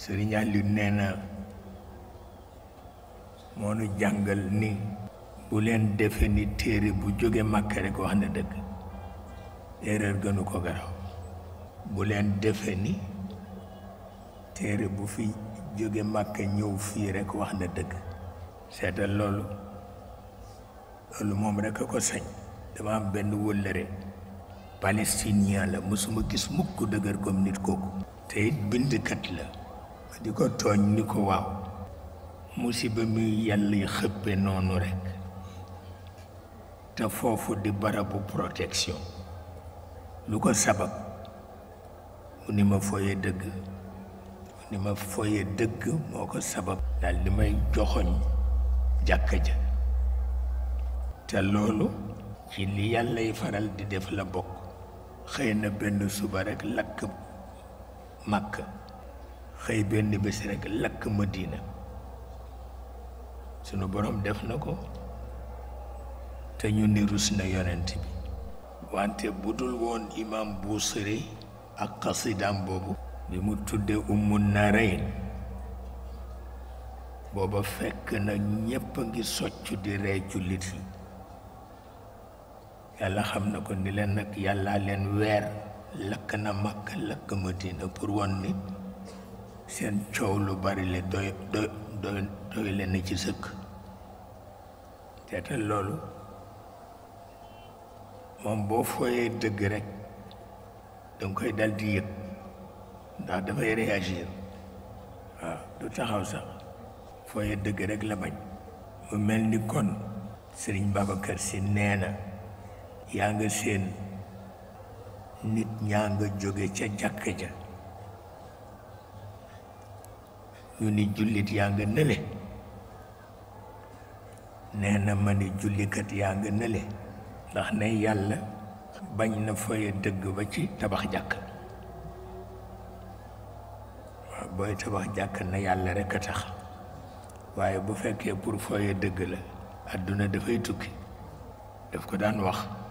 Sëriñ Aliou nee na moo nu jàngal ni bu leen defe ni téere bu jóge Màkka rek wax na dëgg, erreur gënu ko garaw. bu leen defe ni téere bu fi jóge Màkka ñëw fii rek wax na dëgg. seetal loolu moom rek a ko sañ. dama am benn wëllëre palestinien la, mësuma gis mukk dëgër comme nit kooku, te it bindkat la. ma di ko tooñ ni ko waaw, musiba muy yàlla xëppe noonu rek te foofu di barabu protection, lu ko sabab? mu ni ma foye dëgg, mu ni ma foye dëgg moo ko sabab. daal di may joxoñ jàkka ja. te loolu ci li yàllay faral di def la bokk. xëy na benn suba rek lakk Makka, xëy benn bés rek lakk Madina. sunu borom def na ko te ñu ni rus na yonent bi. wante bu dul woon imam Buusiri ak xasidaam boobu bi mu tudde Ummu Narayn, booba fekk na ñépp a ngi soccu di rey jullit yi. yàlla xam na ko ni leen nag yàllaa leen weer, lakk na Makka lakk Madina pour won ni seen coow lu bari le doy leen ci sëkk. teetal loolu moom boo fooyee dëgg rek danga koy dal di yëg, ndax dafay réagir. waaw du taxaw sax, fooyee dëgg rek la bañ. mu mel ni kon Sëriñ Babacar Si nee na yaa nga seen nit ñaa nga jóge ca jàkka ja, ñu ni jullit yaa nga nële. nee na ma ni jullikat yaa nga nële, ndax ne yàlla bañ na foye dëgg ba ci tabax jàkk. waaw booy tabax jàkk na yàlla rekk a tax, waaye bu fekkee pour foye dëgg la àdduna dafay tukki. daf ko daan wax